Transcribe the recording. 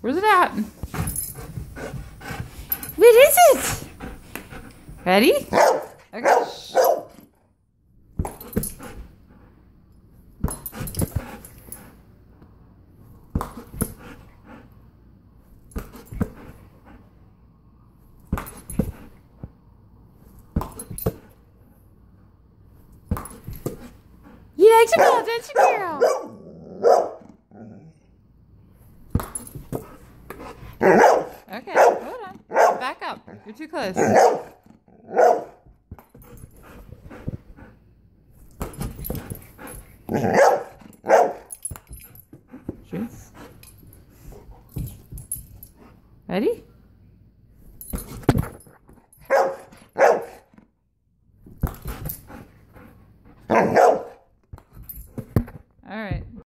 Where's it at? Where is it? Ready? Okay. You like to go, don't you, girl? Okay, hold on. Back up. You're too close. Cheers. Ready? All right.